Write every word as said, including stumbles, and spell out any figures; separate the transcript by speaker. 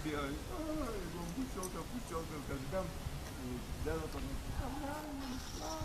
Speaker 1: И, ай, ай, он пущёнка, пущёнка, когда, э, да, там,